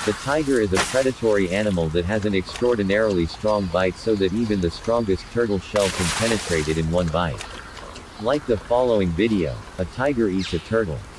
The tiger is a predatory animal that has an extraordinarily strong bite so that even the strongest turtle shell can penetrate it in one bite. Like the following video, a tiger eats a turtle.